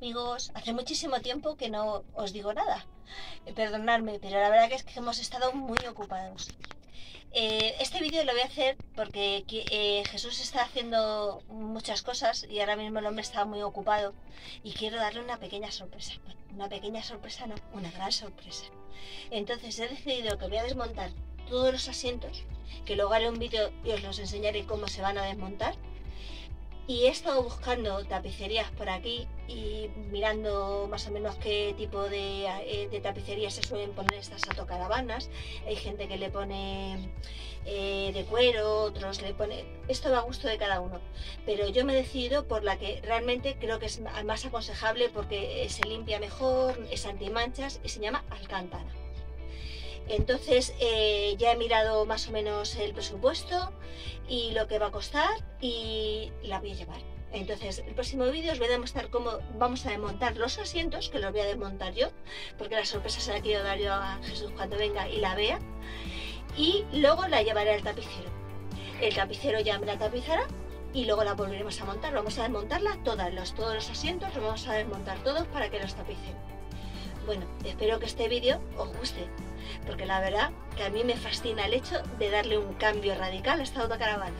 amigos, hace muchísimo tiempo que no os digo nada. Perdonadme, pero la verdad que es que hemos estado muy ocupados. Este vídeo lo voy a hacer porque Jesús está haciendo muchas cosas y ahora mismo el hombre está muy ocupado y quiero darle una pequeña sorpresa. Bueno, una pequeña sorpresa no, una gran sorpresa. Entonces he decidido que voy a desmontar todos los asientos, que luego haré un vídeo y os los enseñaré cómo se van a desmontar. Y he estado buscando tapicerías por aquí y mirando más o menos qué tipo de tapicerías se suelen poner estas autocaravanas. Hay gente que le pone de cuero, otros le pone... Esto va a gusto de cada uno. Pero yo me he decidido por la que realmente creo que es más aconsejable porque se limpia mejor, es antimanchas y se llama Alcántara. Entonces ya he mirado más o menos el presupuesto y lo que va a costar y la voy a llevar. Entonces el próximo vídeo os voy a demostrar cómo vamos a desmontar los asientos, que los voy a desmontar yo, porque la sorpresa se la quiero dar yo a Jesús cuando venga y la vea. Y luego la llevaré al tapicero. El tapicero ya me la tapizará y luego la volveremos a montar. Vamos a desmontarla todos los asientos, los vamos a desmontar todos para que los tapicen. Bueno, espero que este vídeo os guste, porque la verdad que a mí me fascina el hecho de darle un cambio radical a esta autocaravana.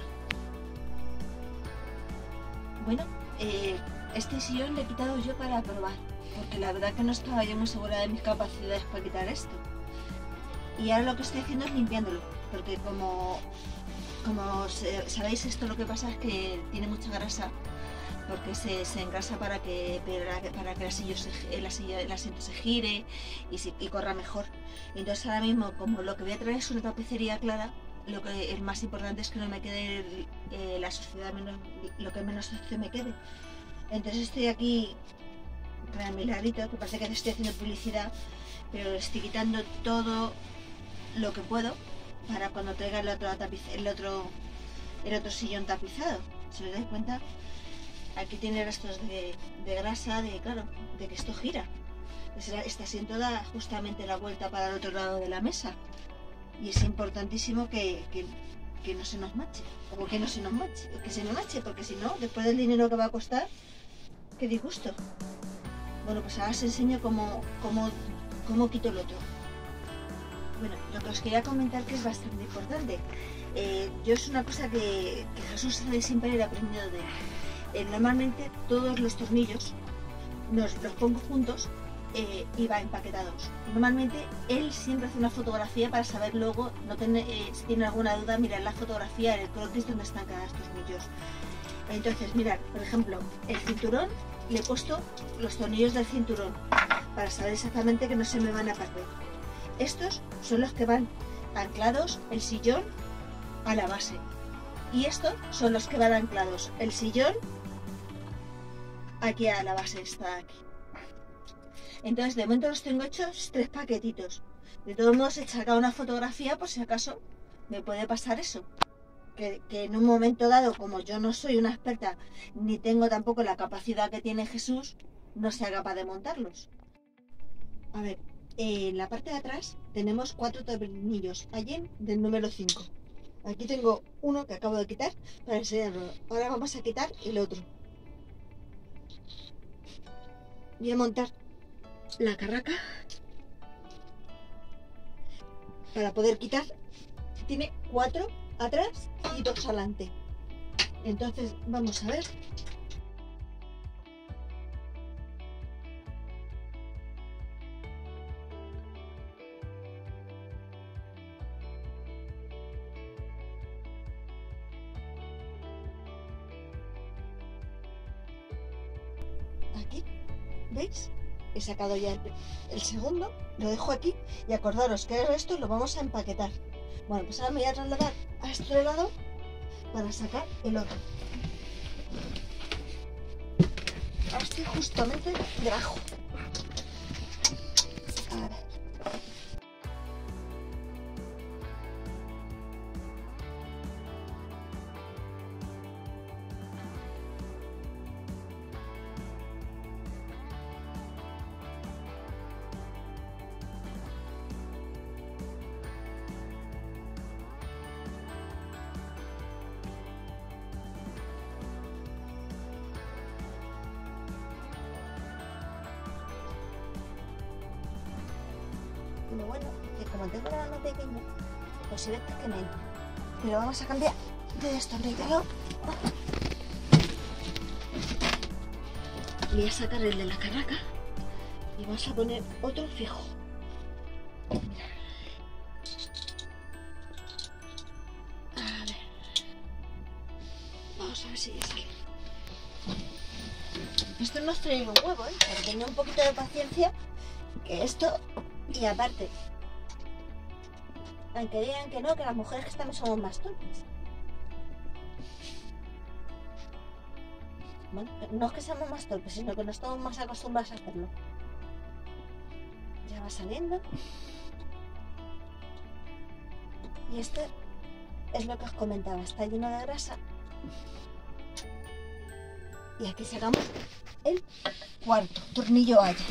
Bueno, este sillón le he quitado yo para probar, porque la verdad que no estaba yo muy segura de mis capacidades para quitar esto. Y ahora lo que estoy haciendo es limpiándolo, porque como sabéis, esto lo que pasa es que tiene mucha grasa, porque se engrasa para que el asiento se gire y corra mejor. Entonces ahora mismo, como lo que voy a traer es una tapicería clara, lo que es más importante es que no me quede la suciedad, lo que menos sucio me quede. Entonces estoy aquí con mi ladito, que parece que te estoy haciendo publicidad, pero estoy quitando todo lo que puedo para cuando traiga el otro sillón tapizado. Si os dais cuenta, aquí tiene restos de grasa, de que esto gira. Este asiento da justamente la vuelta para el otro lado de la mesa. Y es importantísimo que no se nos manche. O que no se nos manche. Que se nos manche, porque si no, después del dinero que va a costar, qué disgusto. Bueno, pues ahora os enseño cómo quito el otro. Bueno, lo que os quería comentar, que es bastante importante. Yo es una cosa que Jesús sabe siempre, he aprendido de él. Normalmente todos los tornillos los pongo juntos y va empaquetados. Normalmente él siempre hace una fotografía para saber luego, si tiene alguna duda, mirar la fotografía en el croquis donde están cada tornillos. Entonces, mirad, por ejemplo, el cinturón, le he puesto los tornillos del cinturón para saber exactamente que no se me van a perder. Estos son los que van anclados el sillón a la base. Y estos son los que van anclados el sillón aquí a la base, está aquí. Entonces de momento los tengo hechos 3 paquetitos. De todos modos he sacado una fotografía por si acaso me puede pasar eso. Que en un momento dado, como yo no soy una experta ni tengo tampoco la capacidad que tiene Jesús, no sea capaz de montarlos. A ver, en la parte de atrás tenemos 4 tornillos Allen del número 5. Aquí tengo uno que acabo de quitar para enseñarlo. Ahora vamos a quitar el otro. Voy a montar la carraca para poder quitar. Tiene 4 atrás y 2 adelante. Entonces vamos a ver. Aquí, ¿veis? He sacado ya el segundo, lo dejo aquí y acordaros que esto lo vamos a empaquetar. Bueno, pues ahora me voy a trasladar a este lado para sacar el otro. Ahora estoy justamente debajo. A ver. lo bueno es que como tengo la mano pequeña, pues se ve que me entra. Pero vamos a cambiar de destornillador. Voy a sacar el de la carraca y vamos a poner otro fijo. Mira. A ver. Vamos a ver si ya sale. Esto no es traer un huevo, pero tenía un poquito de paciencia que esto, y aparte, aunque digan que no, que las mujeres que estamos somos más torpes. Bueno, no es que seamos más torpes, sino que no estamos más acostumbrados a hacerlo. Ya va saliendo. Y este es lo que os comentaba, está lleno de grasa. Y aquí sacamos el cuarto tornillo haya.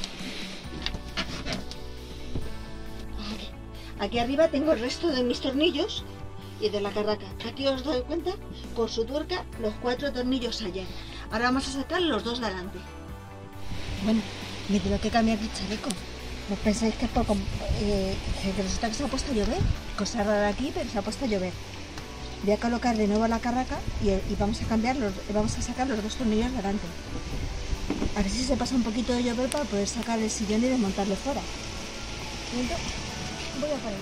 Aquí arriba tengo el resto de mis tornillos y de la carraca. Aquí os doy cuenta, con su tuerca, los 4 tornillos haya. Ahora vamos a sacar los 2 de adelante. Bueno, me tengo que cambiar de chaleco. ¿No pensáis que es por que resulta que se ha puesto a llover? Cosa rara aquí, pero se ha puesto a llover. Voy a colocar de nuevo la carraca y vamos a sacar los 2 tornillos de adelante. A ver si se pasa un poquito de llover para poder sacar el sillón y desmontarlo fuera. Voy a parar.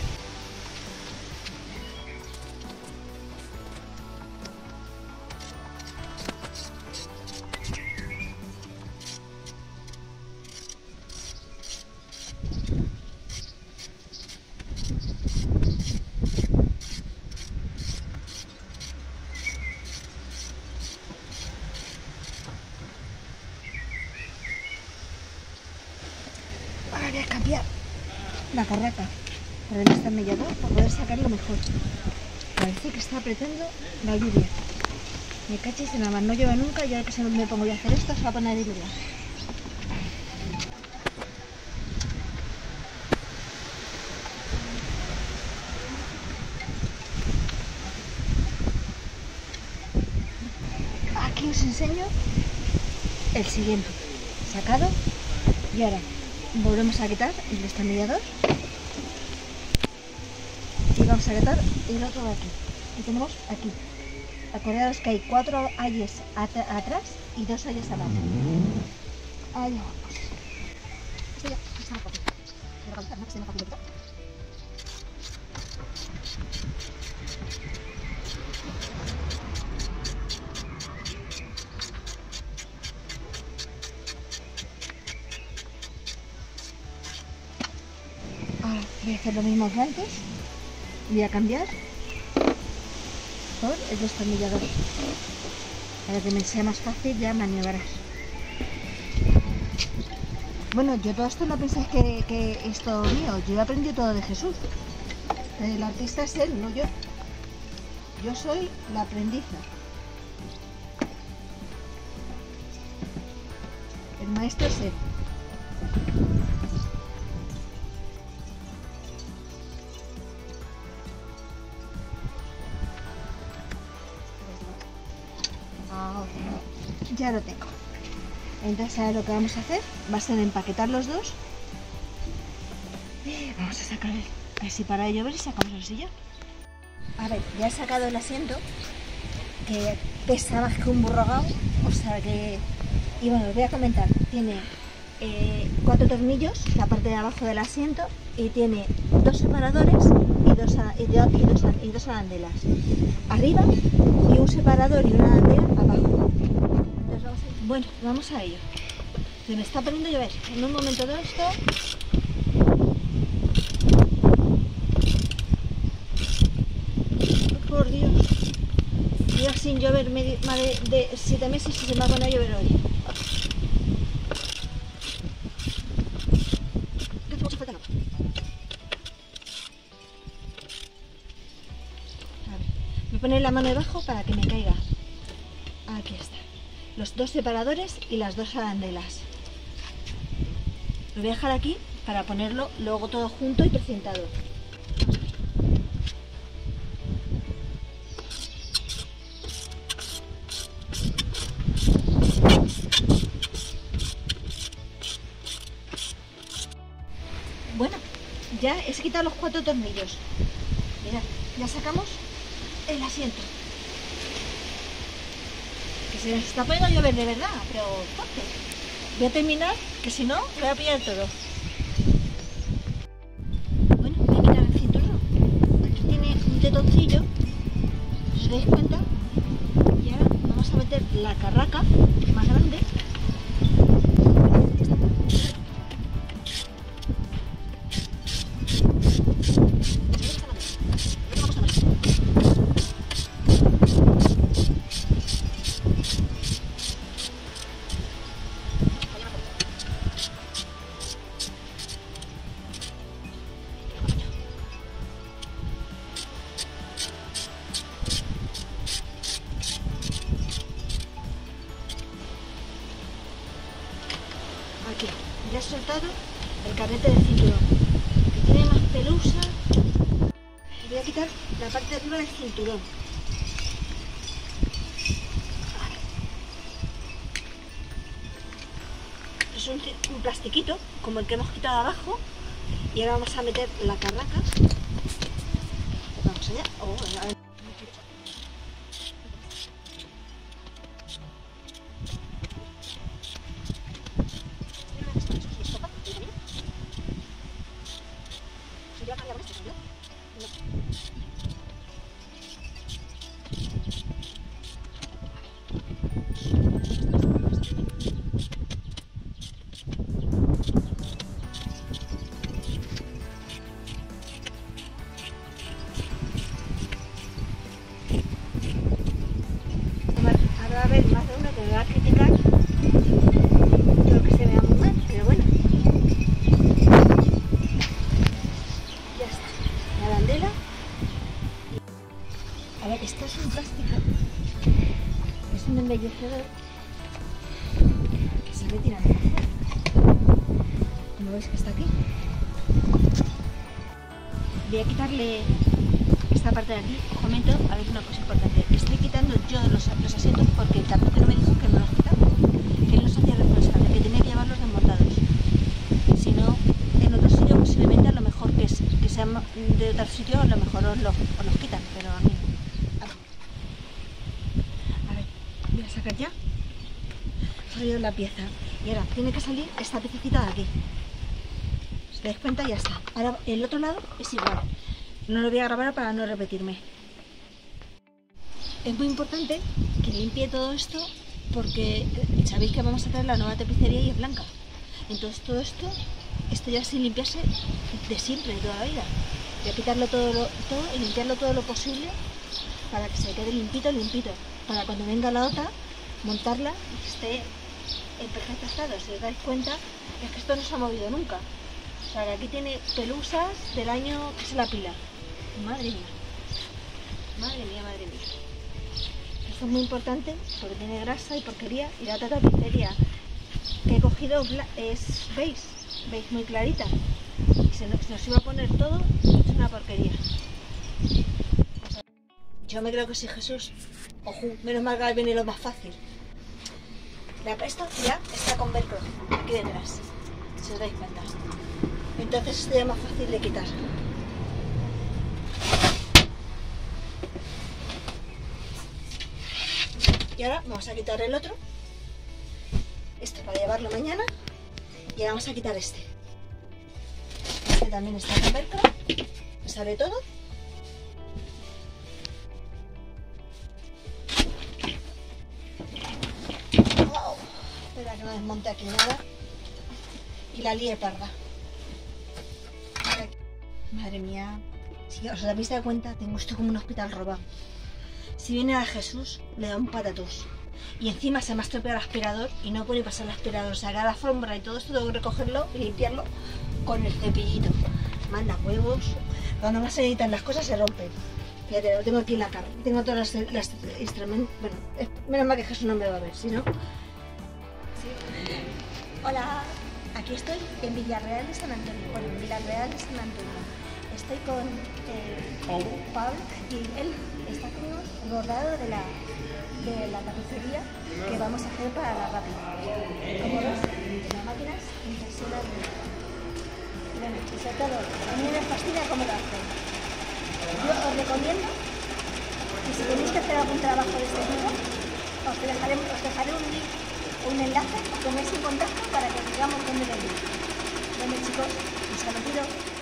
Ahora voy a cambiar la carraca por el destornillador para poder sacarlo mejor. Parece que está apretando la lluvia. Me cachis en la mano, no llueve nunca y ahora que me pongo yo a hacer esto se va a poner a diluviar. Aquí os enseño el siguiente, sacado, y ahora volvemos a quitar el destornillador y vamos a quitar el otro de aquí. Y tenemos aquí, acordaos que hay 4 ayes atrás y 2 ayes adelante. Ahí vamos. Esto ya está un poquito. Voy a colocar, ¿no? Que se me fácil de quitar. Ahora voy a hacer lo mismo que antes. Voy a cambiar por el destornillador para que me sea más fácil ya maniobrar. Bueno, yo todo esto no pensáis que es todo mío. Yo he aprendido todo de Jesús. El artista es él, no yo. Yo soy la aprendiza. El maestro es él. Ya lo tengo. Entonces ahora lo que vamos a hacer va a ser empaquetar los dos. Vamos a sacar así para llover y sacamos el sillón. A ver, ya he sacado el asiento, que pesa más que un burrogao, o sea que... Y bueno, os voy a comentar, tiene 4 tornillos, la parte de abajo del asiento, y tiene 2 separadores y dos arandelas arriba y un separador y una arandela abajo. Bueno, vamos a ello. Se me está poniendo a llover. En un momento de esto... Por Dios. Días sin llover, más de 7 meses y se me va a poner a llover hoy. Voy a poner la mano debajo para que me caiga. Aquí está. Los 2 separadores y las 2 arandelas. Lo voy a dejar aquí para ponerlo luego todo junto y precintado. Bueno, ya he quitado los 4 tornillos. Mirad, ya sacamos el asiento. Que se nos está poniendo a llover de verdad, pero fuerte. Voy a terminar, que si no, me voy a pillar todo. Bueno, voy a quitar el cinturón. Aquí tiene un tetoncillo, si os dais cuenta. Y ahora vamos a meter la carraca más grande. Aquí, ya he soltado el carrete del cinturón, que tiene más pelusa. Voy a quitar la parte de arriba del cinturón. Es un plastiquito, como el que hemos quitado abajo. Y ahora vamos a meter la carraca. Vamos allá. Oh, a ver. Ahora va a haber más de uno que me va a criticar. Creo que se vea muy mal, pero bueno. Ya está. La arandela. A ver, esto es un plástico. Es un embellecedor que se ve tirando por fuera. Como veis que está aquí. Voy a quitarle esta parte de aquí. Os comento, a ver, una cosa importante. Estoy quitando yo los asientos porque el tapicero me dijo que no los quitaba, que él los hacía responsable, que tenía que llevarlos desmontados. Si no, en otro sitio posiblemente a lo mejor que sean de otro sitio, a lo mejor os los quitan, pero a mí no. A ver, voy a sacar ya. He salido la pieza y ahora tiene que salir esta piececita de aquí. Si te das cuenta, ya está. Ahora el otro lado es igual. No lo voy a grabar para no repetirme. Es muy importante que limpie todo esto porque sabéis que vamos a traer la nueva tapicería y es blanca. Entonces todo esto ya sin limpiarse de siempre, de toda la vida. Voy a quitarlo todo y limpiarlo todo lo posible para que se quede limpito, para cuando venga la otra, montarla y que esté en perfecto estado. Si os dais cuenta, es que esto no se ha movido nunca. O sea, que aquí tiene pelusas del año que se la pila. Madre mía. Madre mía, madre mía. Esto es muy importante porque tiene grasa y porquería. Y la otra tapicería que he cogido es beige muy clarita. Y se nos iba a poner todo, es una porquería. Yo me creo que sí, Jesús. Ojo, menos mal que viene lo más fácil. Esto ya está con velcro aquí detrás, si os dais cuenta. Entonces esto ya es más fácil de quitar. Y ahora vamos a quitar el otro. Esto para llevarlo mañana. Y ahora vamos a quitar este. Este también está con velcro. Me sale todo. Wow. Espera que no desmonte aquí nada. Y la lié parda. Madre mía. Si os habéis dado cuenta, tengo esto como un hospital robado. Si viene a Jesús, le da un patatús. Y encima se me ha estropeado el aspirador y no puede pasar el aspirador. O sea, cada alfombra y todo esto tengo que recogerlo y limpiarlo con el cepillito. Manda huevos. Cuando más se editan las cosas se rompen. Fíjate, lo tengo aquí en la cara. Tengo todas las instrumentos. Bueno, menos mal que Jesús no me va a ver, si no. Sí. Hola, aquí estoy en Villarreal de San Antonio. Bueno, en Villarreal de San Antonio. Estoy con Pablo y él está con el bordado de la tapicería que vamos a hacer para la rápida. Como ves, la máquina es impresionante. Bueno, y sobre todo, a mí me fascina cómo lo hacen. Yo os recomiendo que si tenéis que hacer algún trabajo de este tipo, os dejaré un link, un enlace, os pongáis en contacto para que digamos dónde venir. Bueno chicos, un saludo.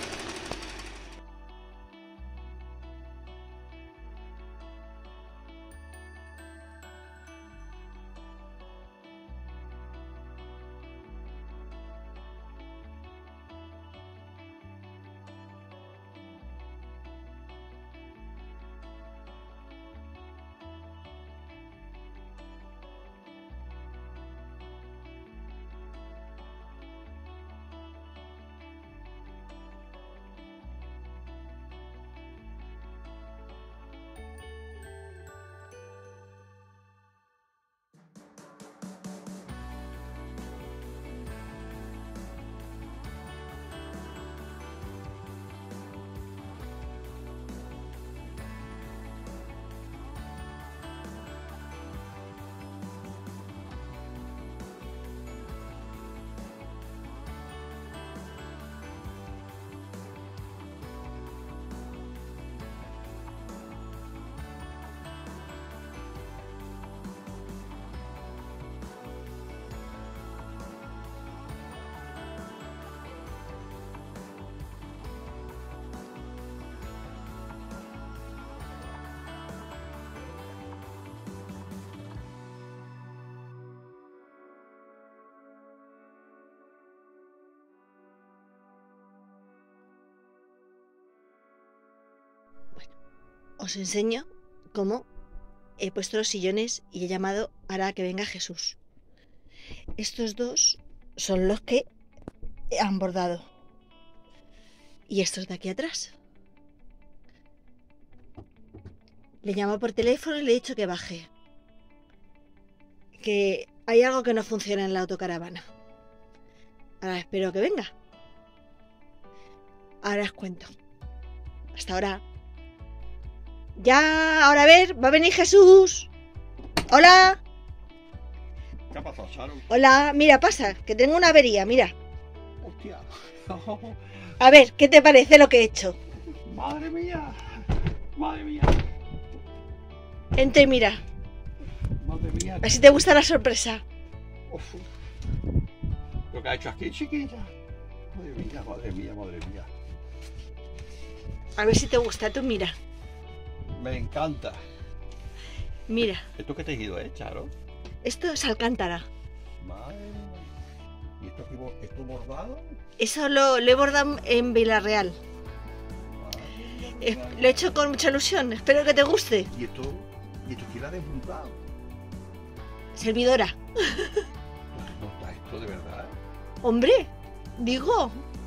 Os enseño cómo he puesto los sillones y he llamado para que venga Jesús. Estos dos son los que han bordado. Y estos de aquí atrás. Le llamo por teléfono y le he dicho que baje. Que hay algo que no funciona en la autocaravana. Ahora espero que venga. Ahora os cuento. Hasta ahora. Ya, ahora a ver, va a venir Jesús. Hola. ¿Qué ha pasado, Charo? Hola, mira, pasa, que tengo una avería, mira. Hostia. A ver, ¿qué te parece lo que he hecho? Madre mía. Madre mía. Entra y mira. Madre mía. A ver si te gusta la sorpresa. Uf. Lo que ha hecho aquí, chiquilla. Madre mía, madre mía, madre mía. A ver si te gusta, tú mira. Me encanta. Mira. ¿Esto qué tejido es, Charo? Esto es alcántara. Madre mía. ¿Y esto bordado? Eso lo he bordado en Villarreal. Madre mía. Lo he hecho con mucha ilusión, espero que te guste. ¿Y esto quién lo ha desmontado? Servidora. ¿No está esto de verdad? Hombre, digo.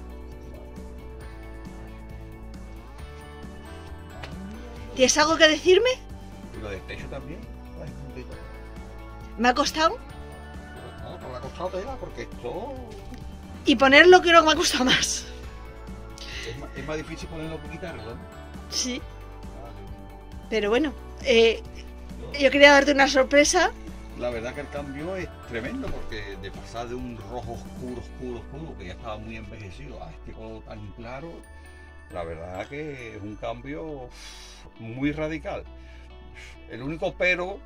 ¿Tienes algo que decirme? ¿Y lo del techo también? Ay, ¿Me ha costado? no, no le ha costado tela porque esto... Y ponerlo creo que me ha costado más. Es más difícil ponerlo que quitarlo, ¿no? Sí. Pero bueno, yo quería darte una sorpresa. La verdad que el cambio es tremendo porque de pasar de un rojo oscuro, que ya estaba muy envejecido, a este color tan claro, la verdad que es un cambio muy radical. El único pero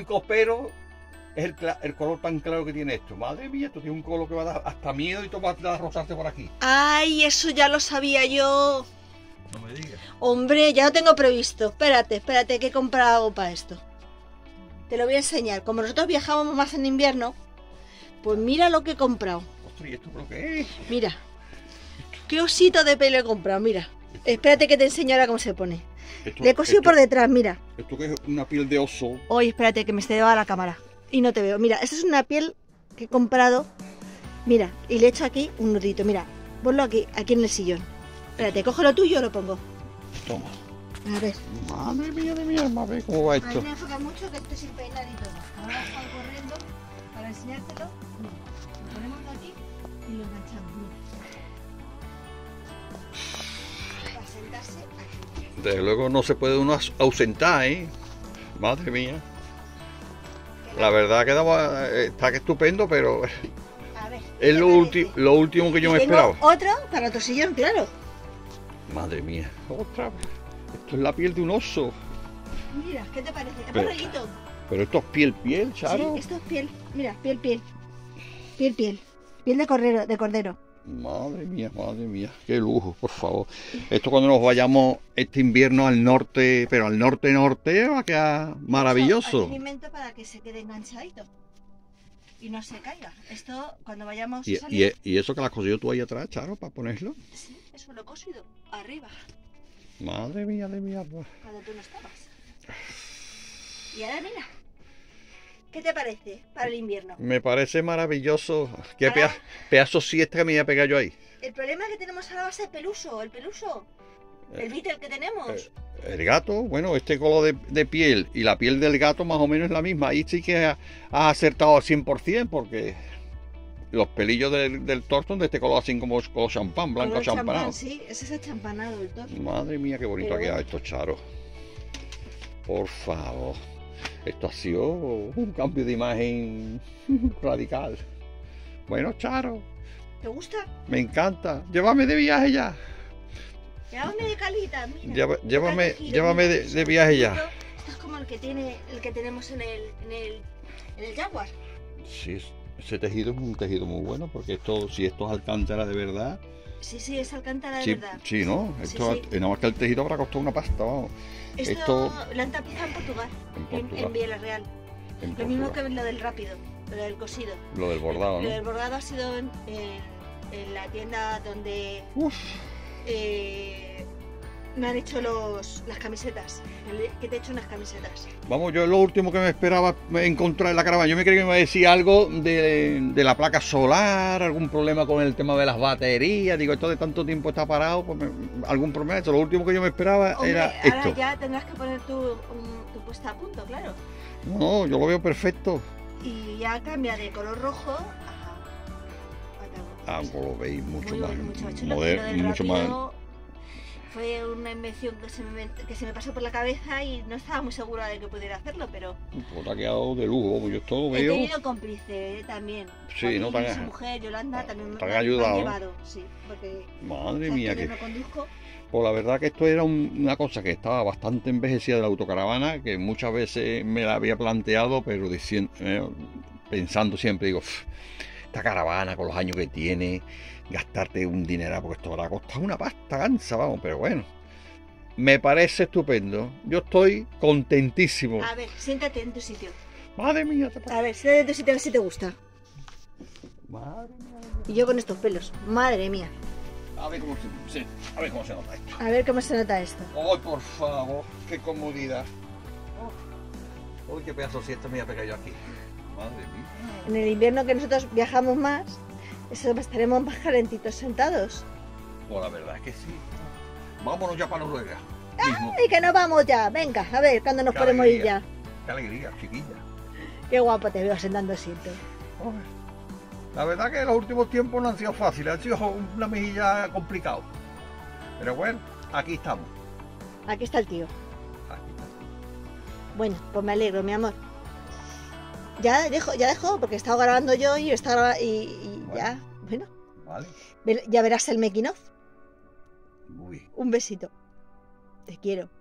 es el color tan claro que tiene esto. Madre mía, esto tiene un color que va a dar hasta miedo y todo va a rozarte por aquí. Ay, eso ya lo sabía yo. No me digas. Hombre, ya lo tengo previsto. Espérate, que he comprado algo para esto. Te lo voy a enseñar. Como nosotros viajamos más en invierno, pues mira lo que he comprado. Ostras, ¿y esto creo que es? Mira. Qué osito de pelo he comprado, mira. Espérate que te enseño ahora cómo se pone. Le he cosido por detrás, mira. Esto que es una piel de oso. Oye, espérate que me esté a la cámara. Y no te veo. Mira, esta es una piel que he comprado. Mira, y le he hecho aquí un nudito. Mira, ponlo aquí en el sillón. Espérate, cojo lo tuyo y lo pongo. Toma. A ver. Madre mía de mi alma, ve cómo va A esto. mí me enfoca mucho que estoy sin peinar y todo. Ahora salgo corriendo para enseñártelo. Mira, lo ponemos aquí y lo enganchamos. Mira. Para sentarse aquí. Desde luego no se puede uno ausentar, ¿eh? Madre mía. La verdad que está estupendo, pero... A ver. Es ¿Qué lo, te ulti- parece? lo último que yo me Tengo esperaba. otro para tu sillón, claro. Madre mía, otra vez. Esto es la piel de un oso. Mira, ¿qué te parece? Es Pero- borreguito. Pero esto es piel, Charo. Sí, esto es piel. Mira, piel. Piel de cordero. Madre mía, qué lujo, por favor. Esto cuando nos vayamos este invierno al norte, pero al norte va a quedar maravilloso. Hay alimento para que se quede enganchadito y no se caiga. Esto cuando vayamos a Y, salir. y eso que la has cosido tú ahí atrás, Charo, para ponerlo. Sí, eso lo he cosido arriba, Madre mía de mi arma. cuando tú no estabas. Y ahora mira, ¿qué te parece para el invierno? Me parece maravilloso. Qué Ahora- pedazo siesta que me iba a pegar yo ahí. El problema que tenemos ahora va a ser el peluso. El Beetle que tenemos. El gato, bueno, este color de piel y la piel del gato más o menos es la misma. Ahí sí que has acertado al 100% porque los pelillos del torso son de este color así como color champán, blanco Color champán, champanado. sí, ese es el champanado del torso. Madre mía, qué bonito Pero ha quedado bueno. esto, Charo. Por favor. Esto ha sido un cambio de imagen radical. Bueno, Charo, ¿Te gusta? me encanta. Llévame de viaje ya. Llévame de calita, mira. Llévame Mira, de viaje ya. Esto es como el que tenemos en el Jaguar. Sí, ese tejido es un tejido muy bueno porque si esto es alcántara de verdad, Sí, es alcántara de sí, verdad. sí, ¿no? Sí, Esto, sí. Nada más que el tejido habrá costado una pasta, vamos. Esto lo han tapizado en Portugal, En Portugal. en Villarreal. En Lo mismo Portugal. que lo del rápido, lo del cosido. Lo del bordado, Lo del ¿no? bordado ha sido en la tienda donde Uf, me han hecho las camisetas. Que te he hecho unas camisetas. vamos, yo lo último que me esperaba encontrar en la caravana, yo me creía que me iba a decir algo de la placa solar, algún problema con el tema de las baterías, digo, esto de tanto tiempo está parado, pues algún problema, eso, lo último que yo me esperaba Hombre, era ahora esto. ya tendrás que poner tu puesta a punto, claro. No, yo lo veo perfecto. Y ya cambia de color rojo a Lo veis mucho Muy más, mucho más chulo. moderno, Lo del mucho más. rápido fue una invención que se me pasó por la cabeza y no estaba muy segura de que pudiera hacerlo, pero Pues ha quedado de lujo, yo esto lo he veo. tenido cómplice también. Sí, Joaquín no te y han- su mujer Yolanda también te han me han ayudado, ¿no? llevado, sí, porque Madre sabes mía, que que yo no conduzco. pues la verdad que esto era una cosa que estaba bastante envejecida de la autocaravana, que muchas veces me la había planteado, pero pensando siempre, digo, esta caravana con los años que tiene, gastarte un dinero, porque esto habrá costado una pasta gansa, vamos, pero bueno. Me parece estupendo. Yo estoy contentísimo. A ver, siéntate en tu sitio. Madre mía, A ver, siéntate en tu sitio a ver si te gusta. madre mía. Y yo con estos pelos, madre mía. A ver cómo a ver cómo se nota esto. A ver cómo se nota esto. ¡Ay, por favor! ¡Qué comodidad! ¡Uy, qué pedazo de siesta me voy a pegar yo aquí! ¡Madre mía! En el invierno que nosotros viajamos más, estaremos más calentitos sentados. Pues la verdad es que sí. Vámonos ya para Noruega. Mismo. ¡Ay, que nos vamos ya! Venga, a ver, ¿cuándo nos Qué podemos ir alegría. ya? ¡Qué alegría, chiquilla! Qué guapo te veo sentando asiento. La verdad que los últimos tiempos no han sido fáciles, han sido una mejilla complicado. Pero bueno, aquí estamos. Aquí está el tío. Aquí estamos. Bueno, pues me alegro, mi amor. Ya dejo, porque he estado grabando yo y Bueno. ya, bueno, Vale. ya verás el making of. Muy bien. Un besito. Te quiero.